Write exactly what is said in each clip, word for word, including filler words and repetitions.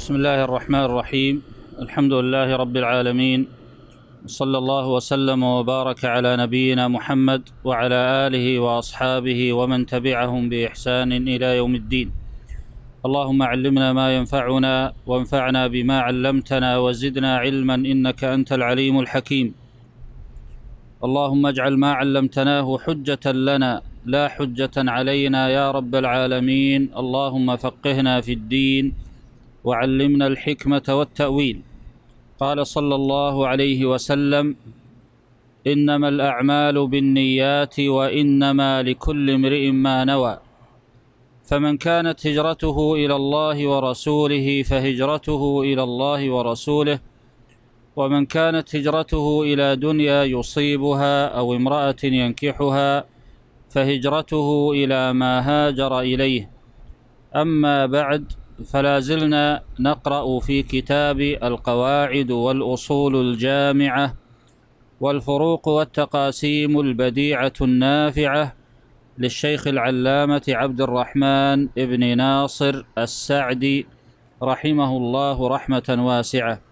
بسم الله الرحمن الرحيم. الحمد لله رب العالمين، صلى الله وسلم وبارك على نبينا محمد وعلى آله وأصحابه ومن تبعهم بإحسان إلى يوم الدين. اللهم علمنا ما ينفعنا وانفعنا بما علمتنا وزدنا علما إنك أنت العليم الحكيم. اللهم اجعل ما علمتناه حجة لنا لا حجة علينا يا رب العالمين. اللهم فقهنا في الدين وعلمنا الحكمة والتأويل. قال صلى الله عليه وسلم: إنما الأعمال بالنيات وإنما لكل امرئ ما نوى، فمن كانت هجرته إلى الله ورسوله فهجرته إلى الله ورسوله، ومن كانت هجرته إلى دنيا يصيبها أو امرأة ينكحها فهجرته إلى ما هاجر إليه. أما بعد، فلا زلنا نقرأ في كتاب القواعد والأصول الجامعة والفروق والتقاسيم البديعة النافعة للشيخ العلامة عبد الرحمن ابن ناصر السعدي رحمه الله رحمة واسعة.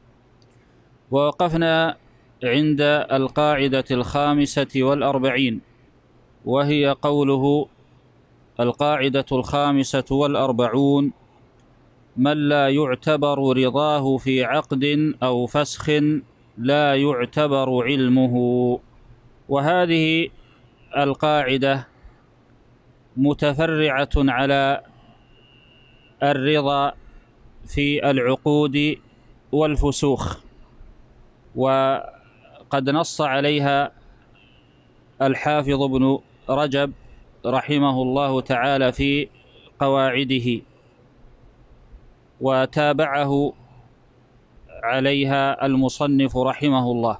ووقفنا عند القاعدة الخامسة والأربعين، وهي قوله: القاعدة الخامسة والأربعون: من لا يعتبر رضاه في عقد أو فسخ لا يعتبر علمه. وهذه القاعدة متفرعة على الرضا في العقود والفسوخ، وقد نص عليها الحافظ ابن رجب رحمه الله تعالى في قواعده، وتابعه عليها المصنف رحمه الله.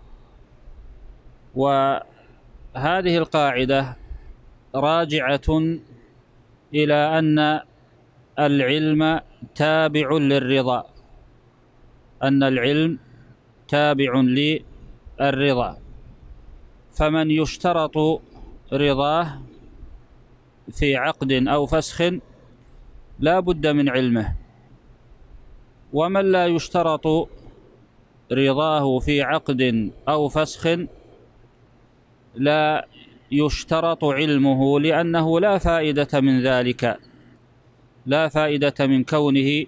وهذه القاعدة راجعة إلى أن العلم تابع للرضا، أن العلم تابع للرضا، فمن يشترط رضاه في عقد أو فسخ لا بد من علمه، ومن لا يشترط رضاه في عقد أو فسخ لا يشترط علمه، لأنه لا فائدة من ذلك، لا فائدة من كونه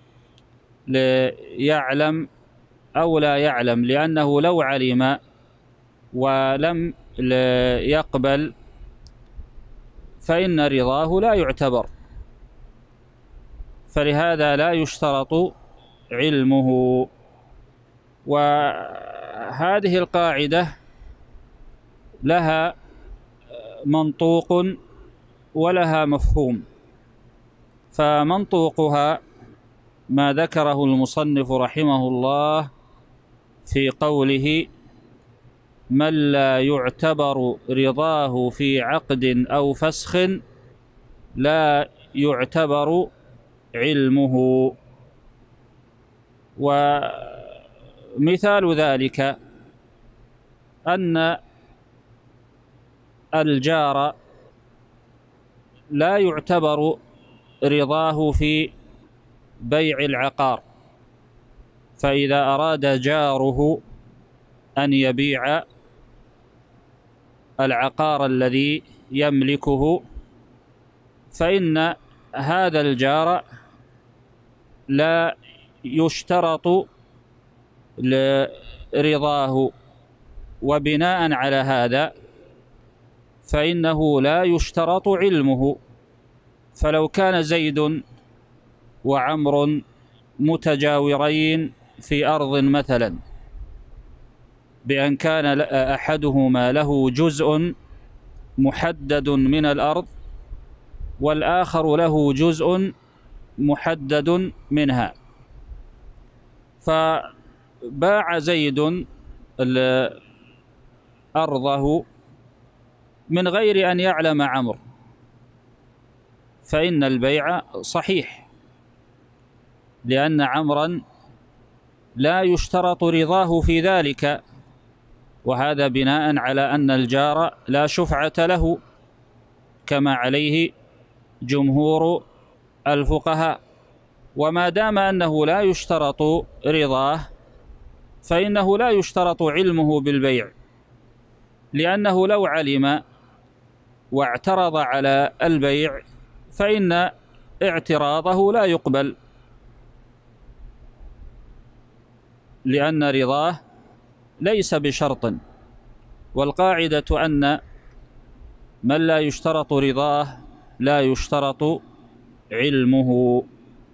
يعلم أو لا يعلم، لأنه لو علم ولم يقبل فإن رضاه لا يعتبر، فلهذا لا يشترط علمه. وهذه القاعدة لها منطوق ولها مفهوم، فمنطوقها ما ذكره المصنف رحمه الله في قوله: من لا يعتبر رضاه في عقد أو فسخ لا يعتبر علمه. ومثال ذلك أن الجار لا يعتبر رضاه في بيع العقار، فإذا أراد جاره أن يبيع العقار الذي يملكه فإن هذا الجار لا يشترط لرضاه، وبناء على هذا فإنه لا يشترط علمه. فلو كان زيد وعمر متجاورين في أرض مثلا، بأن كان أحدهما له جزء محدد من الأرض والآخر له جزء محدد منها، فباع زيد أرضه من غير أن يعلم عمرو، فإن البيع صحيح، لأن عمرا لا يشترط رضاه في ذلك، وهذا بناء على أن الجار لا شفعة له كما عليه جمهور الفقهاء. وما دام أنه لا يشترط رضاه فإنه لا يشترط علمه بالبيع، لأنه لو علم واعترض على البيع فإن اعتراضه لا يقبل، لأن رضاه ليس بشرط. والقاعدة أن من لا يشترط رضاه لا يشترط علمه.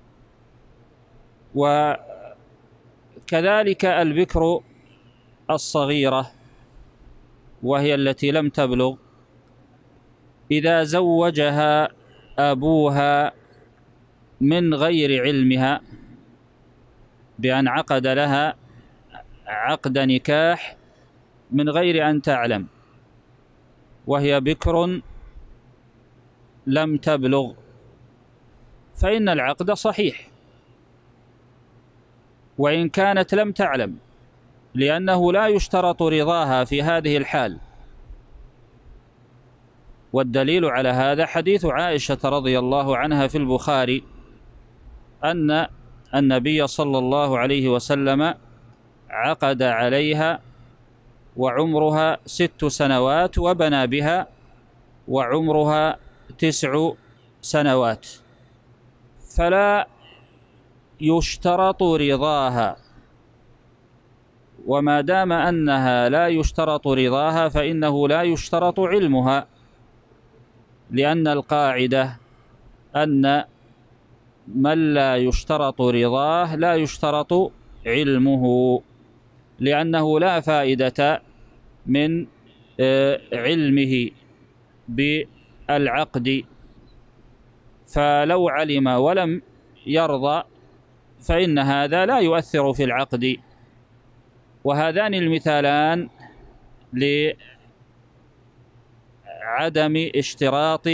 وكذلك البكر الصغيرة وهي التي لم تبلغ، إذا زوجها أبوها من غير علمها بأن عقد لها عقد نكاح من غير أن تعلم وهي بكر لم تبلغ، فإن العقد صحيح وإن كانت لم تعلم، لأنه لا يشترط رضاها في هذه الحال. والدليل على هذا حديث عائشة رضي الله عنها في البخاري أن النبي صلى الله عليه وسلم عقد عليها وعمرها ست سنوات وبنى بها وعمرها تسع سنوات، فلا يشترط رضاها. وما دام أنها لا يشترط رضاها فإنه لا يشترط علمها، لأن القاعدة أن من لا يشترط رضاه لا يشترط علمه، لأنه لا فائدة من علمه بالعقد، فلو علم ولم يرضى فإن هذا لا يؤثر في العقد. وهذان المثالان لعدم اشتراط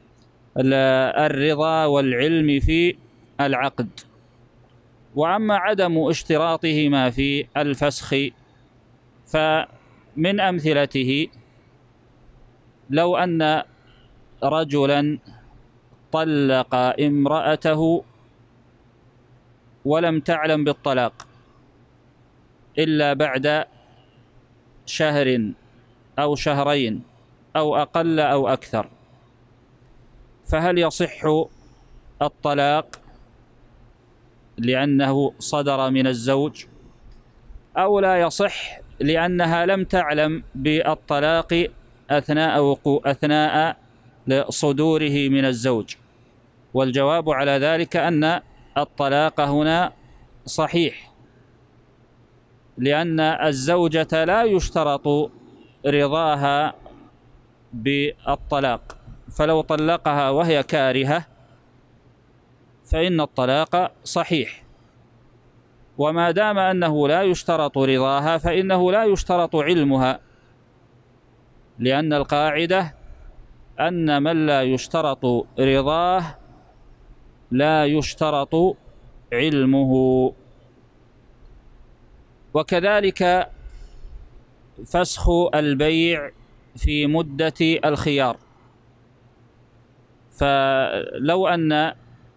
الرضا والعلم في العقد. وأما عدم اشتراطهما في الفسخ فمن أمثلته لو أن رجلا طلق امرأته ولم تعلم بالطلاق إلا بعد شهر أو شهرين أو أقل أو أكثر، فهل يصح الطلاق لأنه صدر من الزوج، أو لا يصح لأنها لم تعلم بالطلاق أثناء أثناء صدوره من الزوج؟ والجواب على ذلك أن الطلاق هنا صحيح، لأن الزوجة لا يشترط رضاها بالطلاق، فلو طلقها وهي كارهة فإن الطلاق صحيح. وما دام أنه لا يشترط رضاها فإنه لا يشترط علمها، لأن القاعدة أن من لا يشترط رضاه لا يشترط علمه. وكذلك فسخ البيع في مدة الخيار، فلو أن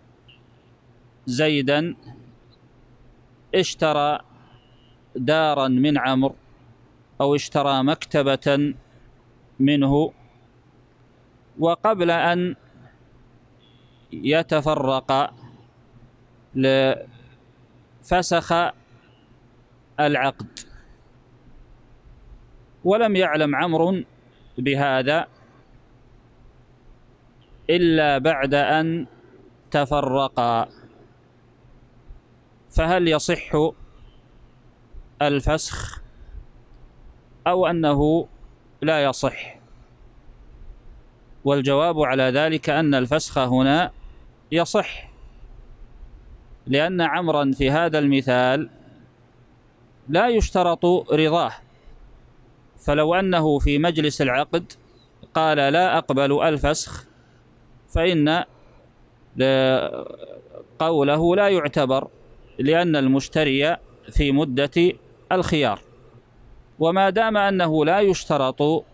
زيدا اشترى دارا من عمرو أو اشترى مكتبة منه، وقبل أن يتفرق فسخ العقد، ولم يعلم عمرو بهذا إلا بعد أن تفرقا، فهل يصح الفسخ أو أنه لا يصح؟ والجواب على ذلك أن الفسخ هنا يصح، لأن عمرا في هذا المثال لا يشترط رضاه، فلو أنه في مجلس العقد قال لا أقبل الفسخ فإن قوله لا يعتبر، لأن المشتري في مدة الخيار. وما دام أنه لا يشترط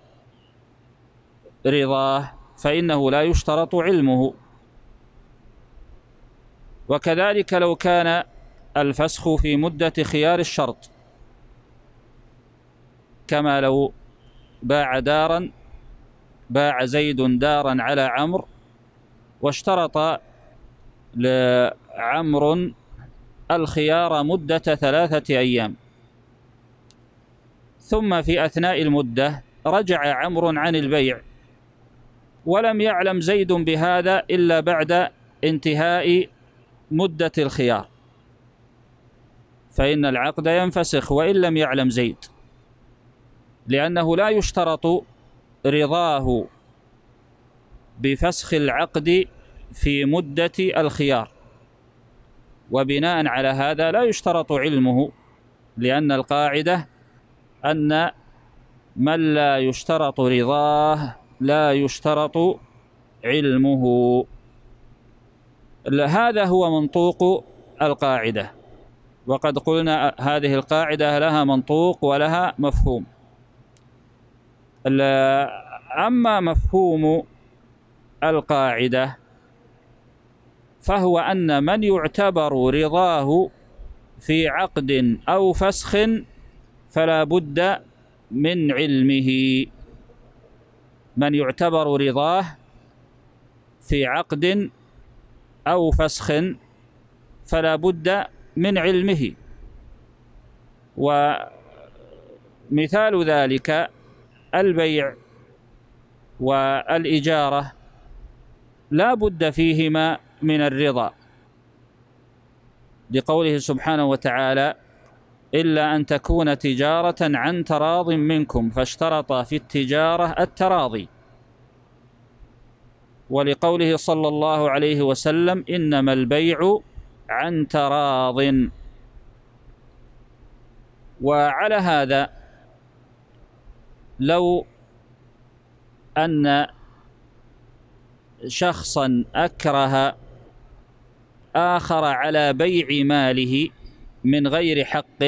رضاه فإنه لا يشترط علمه. وكذلك لو كان الفسخ في مدة خيار الشرط، كما لو باع دارا باع زيد دارا على عمرو واشترط لعمرو الخيار مدة ثلاثة أيام، ثم في أثناء المدة رجع عمرو عن البيع ولم يعلم زيد بهذا إلا بعد انتهاء مدة الخيار، فإن العقد ينفسخ وإن لم يعلم زيد، لأنه لا يشترط رضاه بفسخ العقد في مدة الخيار، وبناء على هذا لا يشترط علمه، لأن القاعدة أن من لا يشترط رضاه لا يشترط علمه. هذا هو منطوق القاعدة، وقد قلنا هذه القاعدة لها منطوق ولها مفهوم. أما مفهوم القاعدة فهو أن من يعتبر رضاه في عقد أو فسخ فلا بد من علمه. من يعتبر رضاه في عقد أو فسخ فلا بد من علمه، ومثال ذلك البيع والإجارة لا بد فيهما من الرضا، لقوله سبحانه وتعالى: إلا أن تكون تجارة عن تراض منكم فاشترط في التجارة التراضي، ولقوله صلى الله عليه وسلم: إنما البيع عن تراض. وعلى هذا لو أن شخصا أكره آخر على بيع ماله من غير حق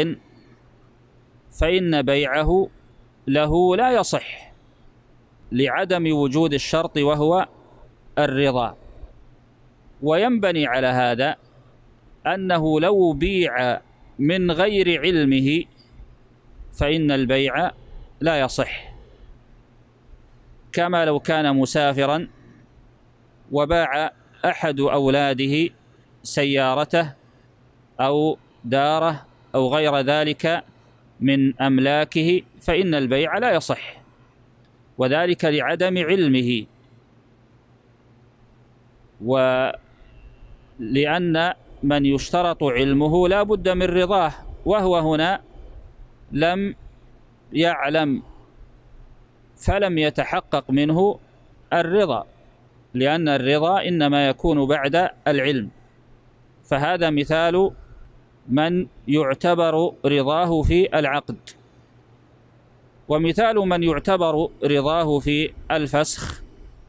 فإن بيعه له لا يصح لعدم وجود الشرط وهو الرضا. وينبني على هذا أنه لو بيع من غير علمه فإن البيع لا يصح، كما لو كان مسافرا وباع أحد أولاده سيارته أو داره أو غير ذلك من أملاكه فإن البيع لا يصح، وذلك لعدم علمه، ولأن من يشترط علمه لا بد من رضاه، وهو هنا لم يعلم فلم يتحقق منه الرضا، لأن الرضا إنما يكون بعد العلم. فهذا مثال من يعتبر رضاه في العقد. ومثال من يعتبر رضاه في الفسخ،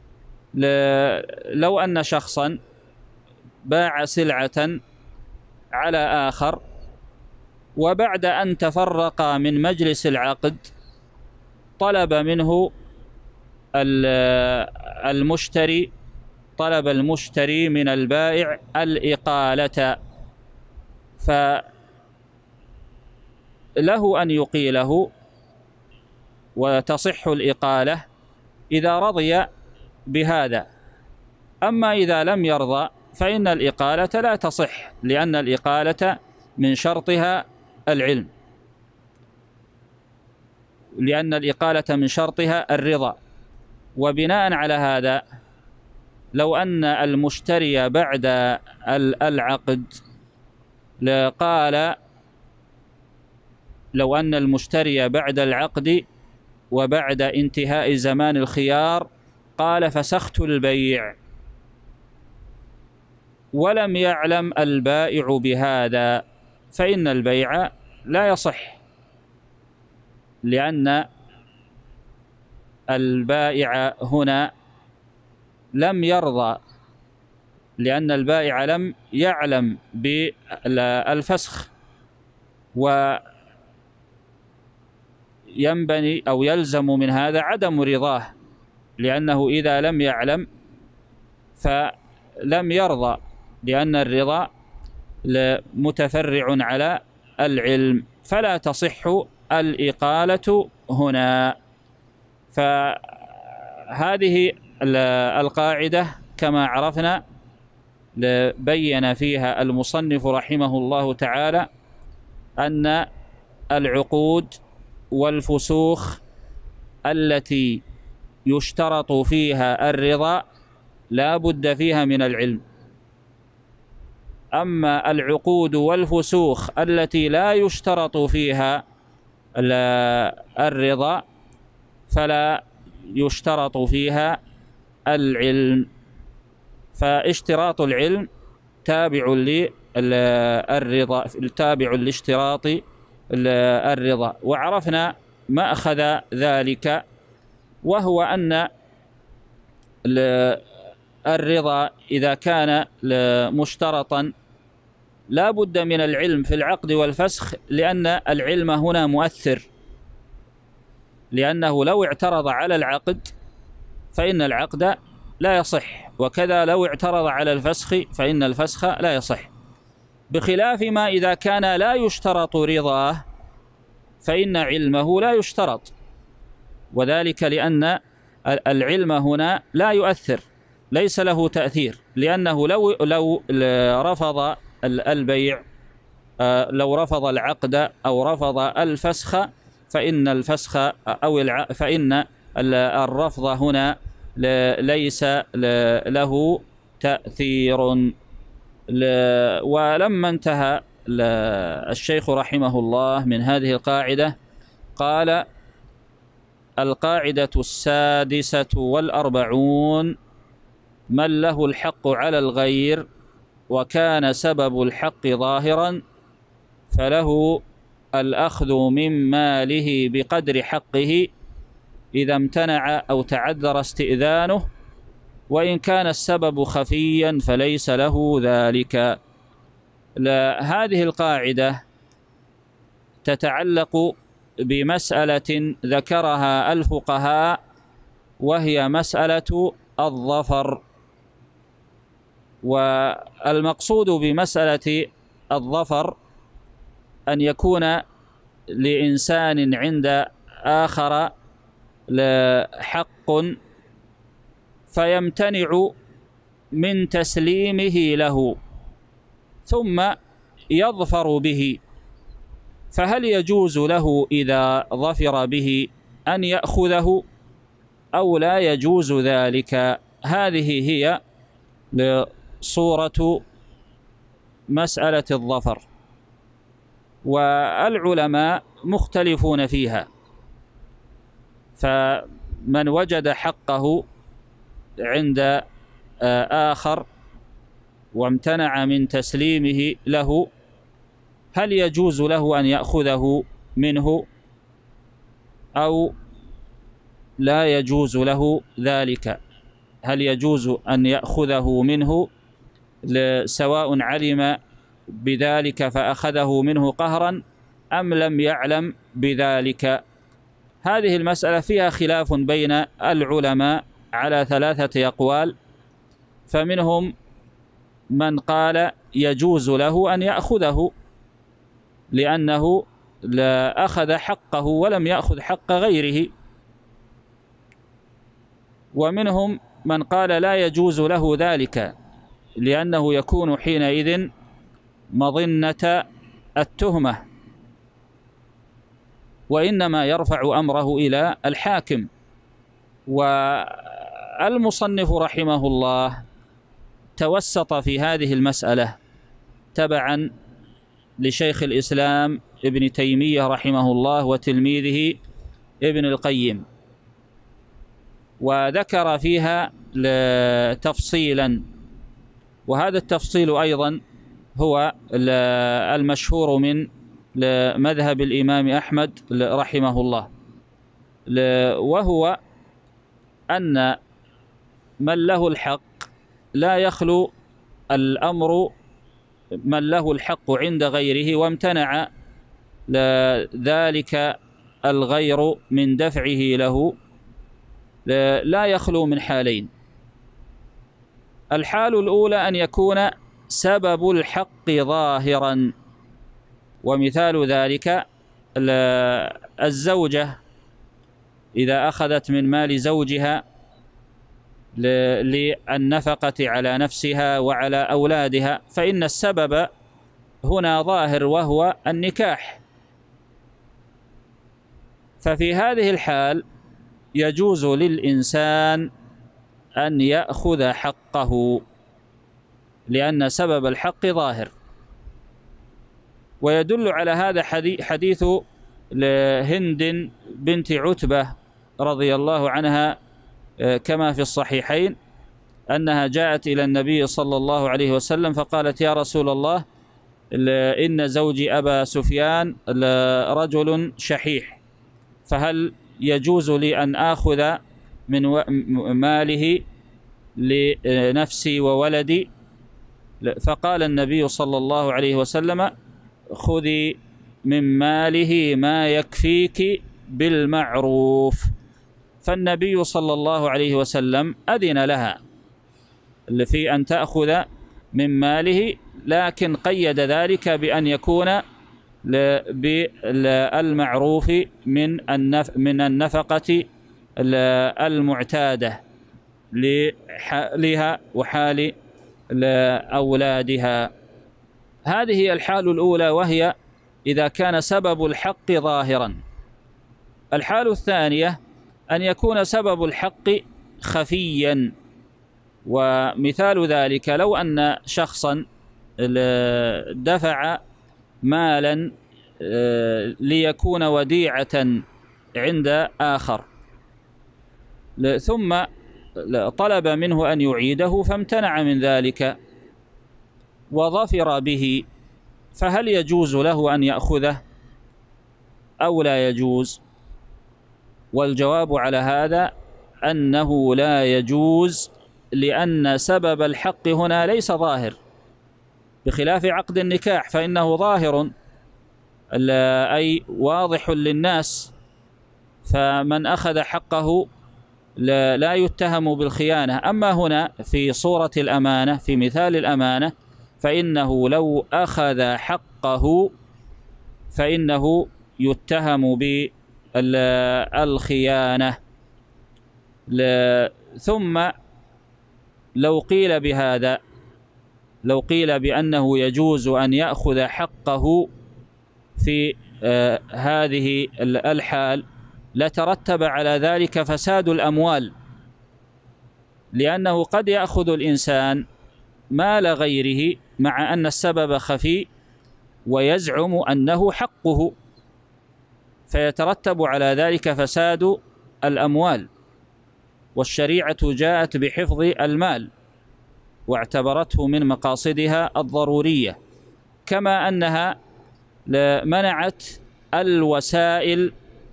لو أن شخصا باع سلعة على آخر وبعد أن تفرقا من مجلس العقد طلب منه المشتري طلب المشتري من البائع الإقالة، فله أن يقيله وتصح الإقالة إذا رضي بهذا. أما إذا لم يرضى فإن الإقالة لا تصح، لأن الإقالة من شرطها العلم، لأن الإقالة من شرطها الرضا. وبناء على هذا لو أن المشتري بعد العقد قال لو أن المشتري بعد العقد وبعد انتهاء زمان الخيار قال: فسخت البيع، ولم يعلم البائع بهذا، فإن البيع لا يصح، لأن البائع هنا لم يرضى، لأن البائع لم يعلم بالفسخ، وينبني أو يلزم من هذا عدم رضاه، لأنه إذا لم يعلم فلم يرضى، لأن الرضا متفرع على العلم، فلا تصح الإقالة هنا. فهذه القاعدة كما عرفنا بين فيها المصنف رحمه الله تعالى أن العقود والفسوخ التي يشترط فيها الرضا لا بد فيها من العلم، أما العقود والفسوخ التي لا يشترط فيها الرضا فلا يشترط فيها العلم، فاشتراط العلم تابع للرضا، تابع لاشتراط الرضا. وعرفنا مأخذ ذلك، وهو أن الرضا إذا كان مشترطا لا بد من العلم في العقد والفسخ، لأن العلم هنا مؤثر، لأنه لو اعترض على العقد فإن العقد لا يصح، وكذا لو اعترض على الفسخ فإن الفسخ لا يصح، بخلاف ما إذا كان لا يشترط رضاه فإن علمه لا يشترط، وذلك لأن العلم هنا لا يؤثر، ليس له تأثير، لأنه لو لو رفض البيع، لو رفض العقد أو رفض الفسخ فإن الفسخ أو الع... فإن الرفض هنا ليس له تأثير. ولما انتهى الشيخ رحمه الله من هذه القاعدة قال: القاعدة السادسة والأربعون: من له الحق على الغير وكان سبب الحق ظاهرا فله الأخذ من ماله بقدر حقه إذا امتنع أو تعذر استئذانه، وإن كان السبب خفيا فليس له ذلك. هذه القاعدة تتعلق بمسألة ذكرها الفقهاء، وهي مسألة الظفر. والمقصود بمسألة الظفر أن يكون لإنسان عند آخر حق فيمتنع من تسليمه له ثم يظفر به، فهل يجوز له إذا ظفر به أن يأخذه أو لا يجوز ذلك؟ هذه هي صورة مسألة الظفر، والعلماء مختلفون فيها، فمن وجد حقه عند آخر وامتنع من تسليمه له هل يجوز له أن يأخذه منه أو لا يجوز له ذلك؟ هل يجوز أن يأخذه منه سواء علم بذلك فأخذه منه قهرا أم لم يعلم بذلك؟ هذه المسألة فيها خلاف بين العلماء على ثلاثة أقوال، فمنهم من قال يجوز له أن يأخذه لأنه لا أخذ حقه ولم يأخذ حق غيره، ومنهم من قال لا يجوز له ذلك لأنه يكون حينئذ مظنة التهمة، وإنما يرفع أمره إلى الحاكم. والمصنف رحمه الله توسط في هذه المسألة تبعا لشيخ الإسلام ابن تيمية رحمه الله وتلميذه ابن القيم، وذكر فيها تفصيلا، وهذا التفصيل أيضا هو المشهور من مذهب الإمام أحمد رحمه الله، وهو أن من له الحق لا يخلو الأمر من له الحق عند غيره وامتنع ذلك الغير من دفعه له، لا يخلو من حالين: الحال الأولى أن يكون سبب الحق ظاهرا. ومثال ذلك الزوجة إذا أخذت من مال زوجها للنفقة على نفسها وعلى أولادها، فإن السبب هنا ظاهر وهو النكاح. ففي هذه الحال يجوز للإنسان أن يأخذ حقه لأن سبب الحق ظاهر. ويدل على هذا حديث لهند بنت عتبة رضي الله عنها كما في الصحيحين أنها جاءت إلى النبي صلى الله عليه وسلم فقالت: يا رسول الله، إن زوجي أبا سفيان رجل شحيح، فهل يجوز لي أن آخذ من ماله لنفسي وولدي؟ فقال النبي صلى الله عليه وسلم: خذي من ماله ما يكفيك بالمعروف. فالنبي صلى الله عليه وسلم أذن لها في أن تأخذ من ماله، لكن قيد ذلك بأن يكون بالمعروف من من النفقة المعتادة لحالها وحال أولادها. هذه هي الحال الأولى، وهي إذا كان سبب الحق ظاهرا. الحال الثانية أن يكون سبب الحق خفيا. ومثال ذلك لو أن شخصا دفع مالا ليكون وديعة عند آخر، ثم طلب منه أن يعيده فامتنع من ذلك وظفر به، فهل يجوز له أن يأخذه أو لا يجوز؟ والجواب على هذا أنه لا يجوز، لأن سبب الحق هنا ليس ظاهر، بخلاف عقد النكاح فإنه ظاهر أي واضح للناس، فمن أخذ حقه لا يتهم بالخيانة. أما هنا في صورة الأمانة، في مثال الأمانة، فإنه لو أخذ حقه فإنه يتهم بالخيانة. ثم لو قيل بهذا، لو قيل بأنه يجوز أن يأخذ حقه في آه هذه الحال، لترتب على ذلك فساد الأموال، لأنه قد يأخذ الإنسان مال غيره مع أن السبب خفي ويزعم أنه حقه، فيترتب على ذلك فساد الأموال. والشريعة جاءت بحفظ المال واعتبرته من مقاصدها الضرورية، كما أنها منعت الوسائل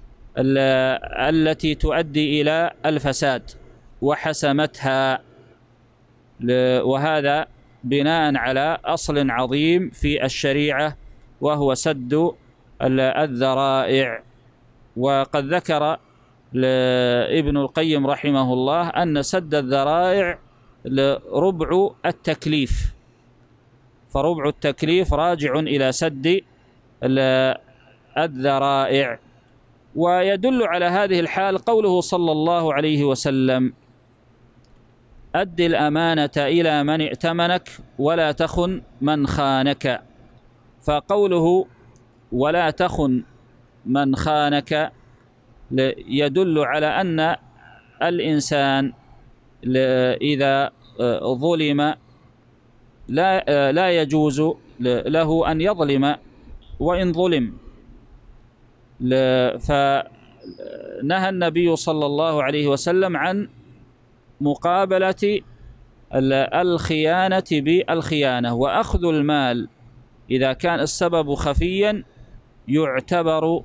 التي تؤدي إلى الفساد وحسمتها، وهذا بناء على أصل عظيم في الشريعة وهو سد الذرائع. وقد ذكر ابن القيم رحمه الله أن سد الذرائع ربع التكليف، فربع التكليف راجع إلى سد الذرائع. ويدل على هذه الحال قوله صلى الله عليه وسلم: أد الأمانة إلى من ائتمنك ولا تخن من خانك. فقوله ولا تخن من خانك يدل على أن الإنسان إذا ظلم لا لا يجوز له أن يظلم وإن ظلم. فنهى النبي صلى الله عليه وسلم عن مقابلة الخيانة بالخيانة. وأخذ المال إذا كان السبب خفيا يعتبر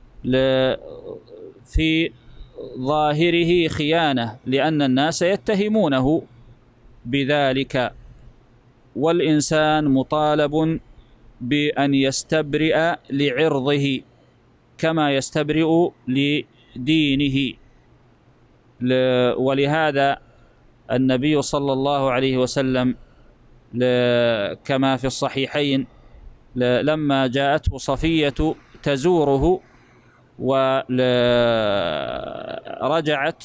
في ظاهره خيانة، لأن الناس يتهمونه بذلك، والإنسان مطالب بأن يستبرئ لعرضه كما يستبرئ لدينه. ولهذا النبي صلى الله عليه وسلم كما في الصحيحين لما جاءته صفية تزوره ورجعت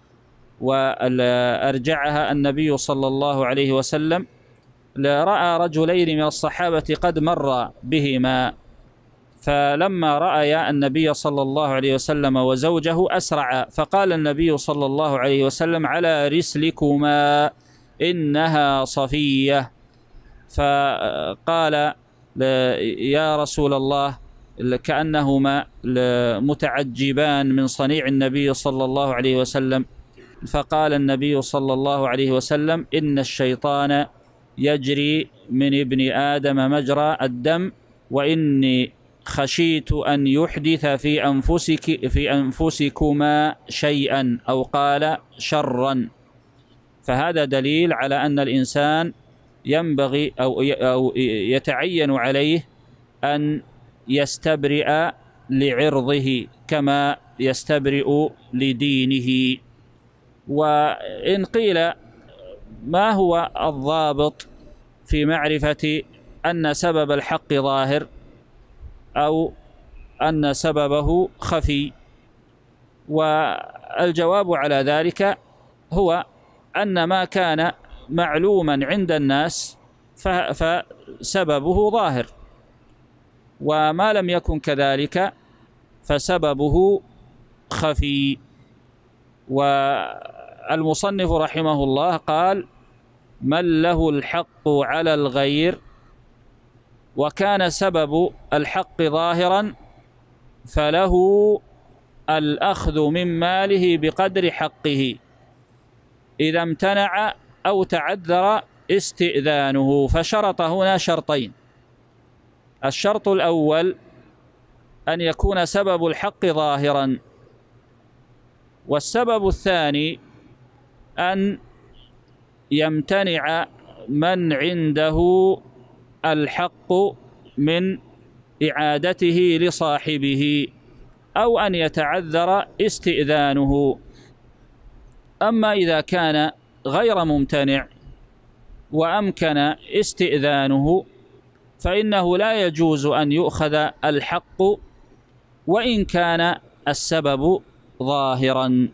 وأرجعها النبي صلى الله عليه وسلم، رأى رجلين من الصحابة قد مر بهما، فلما رأى النبي صلى الله عليه وسلم وزوجه أسرع، فقال النبي صلى الله عليه وسلم: على رسلكما إنها صفية. فقال: يا رسول الله، كأنهما متعجبان من صنيع النبي صلى الله عليه وسلم. فقال النبي صلى الله عليه وسلم: إن الشيطان يجري من ابن آدم مجرى الدم، وإني خشيت أن يحدث في أنفسك في أنفسكما شيئا، أو قال شرا. فهذا دليل على أن الإنسان ينبغي أو يتعين عليه أن يستبرئ لعرضه كما يستبرئ لدينه. وإن قيل ما هو الضابط في معرفة أن سبب الحق ظاهر أو أن سببه خفي؟ والجواب على ذلك هو أن ما كان معلوما عند الناس فسببه ظاهر، وما لم يكن كذلك فسببه خفي. والمصنف رحمه الله قال: من له الحق على الغير وكان سبب الحق ظاهرا فله الأخذ من ماله بقدر حقه إذا امتنع أو تعذر استئذانه. فشرط هنا شرطين: الشرط الأول أن يكون سبب الحق ظاهرا، والسبب الثاني أن يمتنع من عنده الحق من إعادته لصاحبه، أو أن يتعذر استئذانه. أما إذا كان غير ممتنع وأمكن استئذانه فإنه لا يجوز أن يؤخذ الحق وإن كان السبب ظاهرا.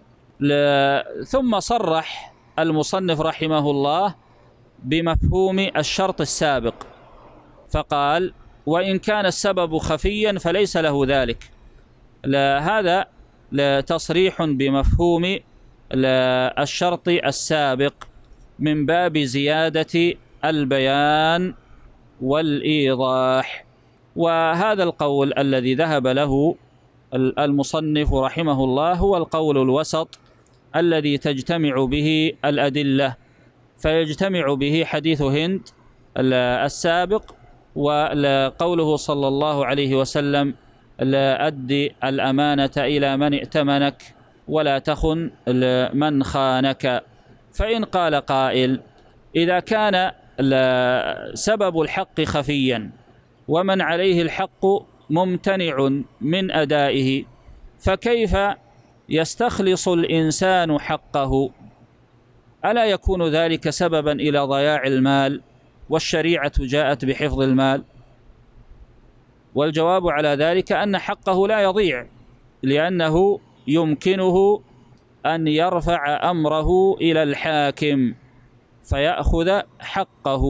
ثم صرح المصنف رحمه الله بمفهوم الشرط السابق، فقال: وإن كان السبب خفيا فليس له ذلك. هذا تصريح بمفهوم الشرط السابق من باب زيادة البيان والإيضاح. وهذا القول الذي ذهب له المصنف رحمه الله هو القول الوسط الذي تجتمع به الأدلة، فيجتمع به حديث هند السابق وقوله صلى الله عليه وسلم: لا أدي الأمانة إلى من ائتمنك ولا تخن من خانك. فإن قال قائل: إذا كان سبب الحق خفيا ومن عليه الحق ممتنع من أدائه، فكيف يستخلص الإنسان حقه؟ ألا يكون ذلك سببا إلى ضياع المال والشريعة جاءت بحفظ المال؟ والجواب على ذلك أن حقه لا يضيع، لأنه يمكنه أن يرفع أمره إلى الحاكم فيأخذ حقه.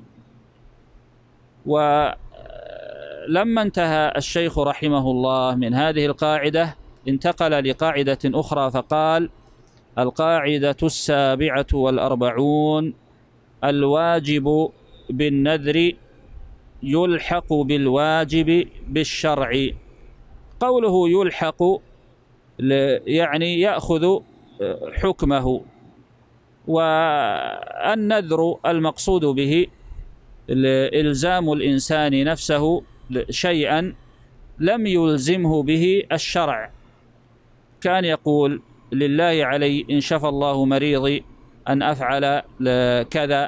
ولما انتهى الشيخ رحمه الله من هذه القاعدة انتقل لقاعدة أخرى فقال: القاعدة السابعة والأربعون: الواجب بالنذر يلحق بالواجب بالشرع. قوله يلحق يعني يأخذ حكمه، والنذر المقصود به إلزام الإنسان نفسه شيئا لم يلزمه به الشرع، كان يقول: لله علي إن شفى الله مريضي أن أفعل كذا،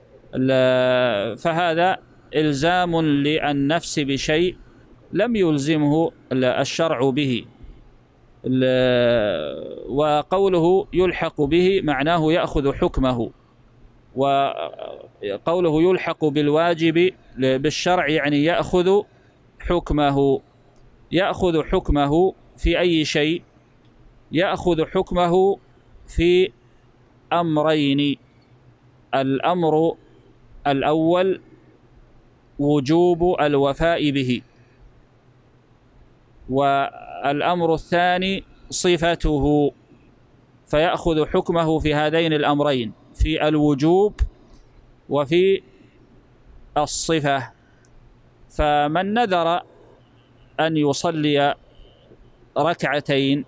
فهذا إلزام للنفس بشيء لم يلزمه الشرع به. وقوله يلحق به معناه يأخذ حكمه، وقوله يلحق بالواجب بالشرع يعني يأخذ حكمه. يأخذ حكمه في أي شيء؟ يأخذ حكمه في أمرين. الأمر الأول وجوب الوفاء به، والأمر الثاني صفته، فيأخذ حكمه في هذين الأمرين، في الوجوب وفي الصفة. فمن نذر أن يصلي ركعتين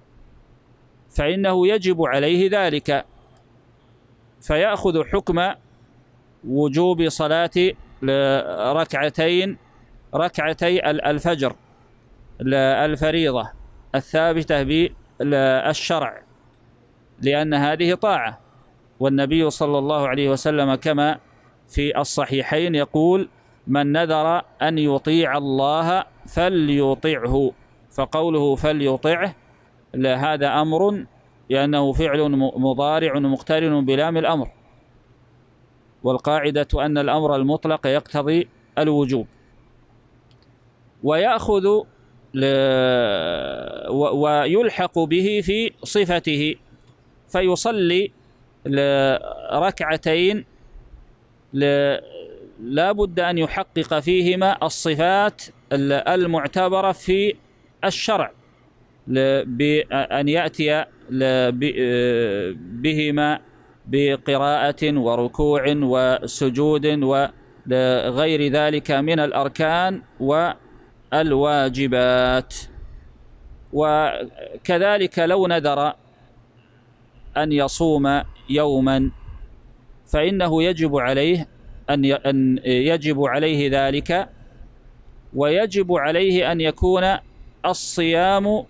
فإنه يجب عليه ذلك، فيأخذ حكم وجوب صلاة ركعتين ركعتي الفجر الفريضة الثابتة بالشرع، لأن هذه طاعة. والنبي صلى الله عليه وسلم كما في الصحيحين يقول: من نذر أن يطيع الله فليطعه. فقوله فليطعه هذا أمر، لأنه فعل مضارع مقترن بلام الأمر، والقاعدة أن الأمر المطلق يقتضي الوجوب. ويأخذ ويلحق به في صفته، فيصلي ركعتين لا بد أن يحقق فيهما الصفات المعتبرة في الشرع، بأن يأتي بهما بقراءة وركوع وسجود وغير ذلك من الأركان والواجبات. وكذلك لو نذر أن يصوم يوما فإنه يجب عليه أن يجب عليه ذلك، ويجب عليه أن يكون الصيام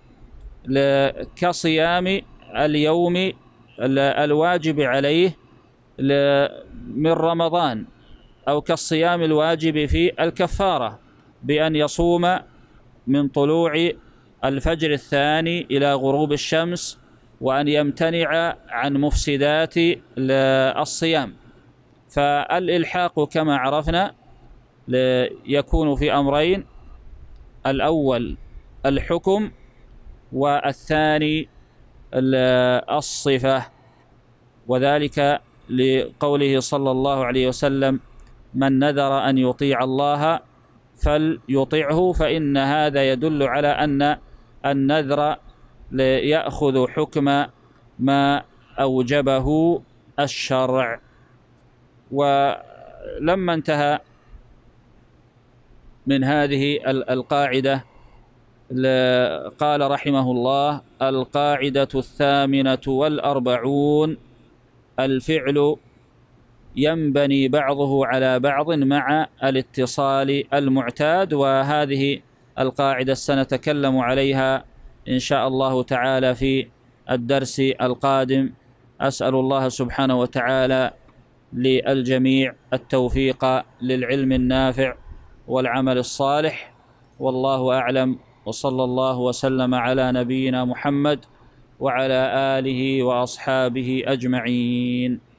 كصيام اليوم الواجب عليه من رمضان، أو كالصيام الواجب في الكفارة، بأن يصوم من طلوع الفجر الثاني إلى غروب الشمس، وأن يمتنع عن مفسدات الصيام. فالإلحاق كما عرفنا يكون في أمرين: الأول الحكم، والثاني الصفة، وذلك لقوله صلى الله عليه وسلم: من نذر أن يطيع الله فليطعه. فإن هذا يدل على أن النذر يأخذ حكم ما أوجبه الشرع. ولما انتهى من هذه القاعدة قال رحمه الله: القاعدة الثامنة والأربعون: الفعل ينبني بعضه على بعض مع الاتصال المعتاد. وهذه القاعدة سنتكلم عليها إن شاء الله تعالى في الدرس القادم. أسأل الله سبحانه وتعالى للجميع التوفيق للعلم النافع والعمل الصالح، والله أعلم، وصلى الله وسلم على نبينا محمد وعلى آله وأصحابه أجمعين.